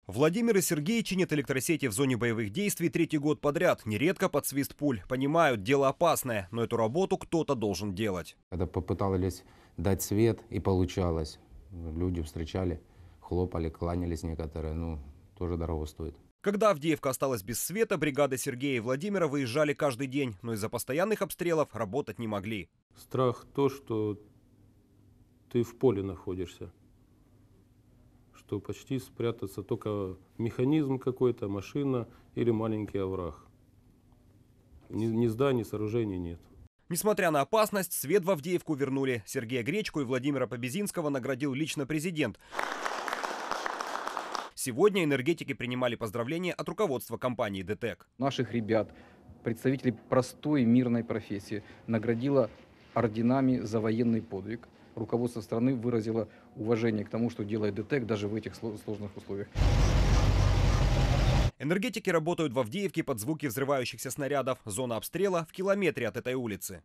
Владимир и Сергей чинят электросети в зоне боевых действий третий год подряд, нередко под свист пуль. Понимают, дело опасное, но эту работу кто-то должен делать. Когда попытались дать свет, и получалось. Люди встречали, хлопали, кланялись некоторые, тоже дорого стоит. Когда Авдеевка осталась без света, бригады Сергея и Владимира выезжали каждый день, но из-за постоянных обстрелов работать не могли. Страх то, что ты в поле находишься, что почти спрятаться только механизм какой-то, машина или маленький овраг. Ни зданий, ни сооружений нет. Несмотря на опасность, свет в Авдеевку вернули. Сергея Гречку и Владимира Побезинского наградил лично президент. Сегодня энергетики принимали поздравления от руководства компании ДТЭК. Наших ребят, представителей простой мирной профессии, наградила орденами за военный подвиг. Руководство страны выразило уважение к тому, что делает ДТЭК даже в этих сложных условиях. Энергетики работают в Авдеевке под звуки взрывающихся снарядов. Зона обстрела в километре от этой улицы.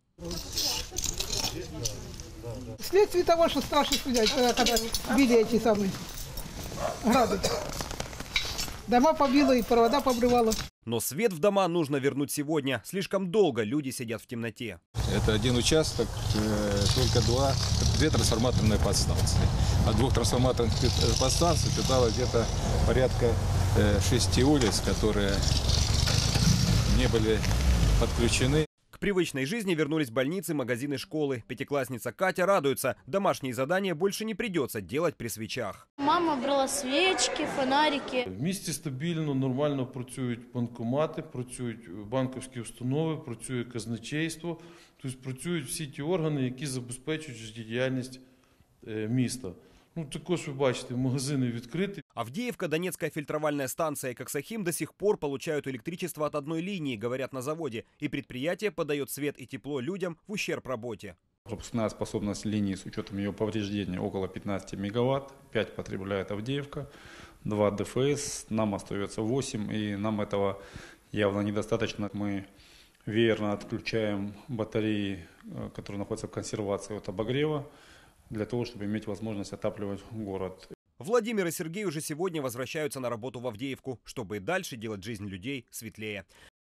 Вследствие того, что старший судья, когда били эти самые грады, дома побило и провода побрывало. Но свет в дома нужно вернуть сегодня. Слишком долго люди сидят в темноте. Это один участок, только две трансформаторные подстанции. От двух трансформаторных подстанций питало где-то порядка 6 улиц, которые не были подключены. К привычной жизни вернулись больницы, магазины, школы. Пятиклассница Катя радуется. Домашние задания больше не придется делать при свечах. Мама брала свечки, фонарики. В місті стабільно, нормально працюють банкомати, працюють банківські установи, працює казначейство. Тобто працюють всі ті органи, які забезпечують життєдіяльність міста. Також ви бачите, магазини відкриті. Авдеевка, Донецкая фильтровальная станция и Коксахим до сих пор получают электричество от одной линии, говорят на заводе. И предприятие подает свет и тепло людям в ущерб работе. Пропускная способность линии с учетом ее повреждения около 15 мегаватт. 5 потребляет Авдеевка, 2 ДФС, нам остается 8, и нам этого явно недостаточно. Мы веерно отключаем батареи, которые находятся в консервации от обогрева, для того, чтобы иметь возможность отапливать город. Владимир и Сергей уже сегодня возвращаются на работу в Авдеевку, чтобы и дальше делать жизнь людей светлее.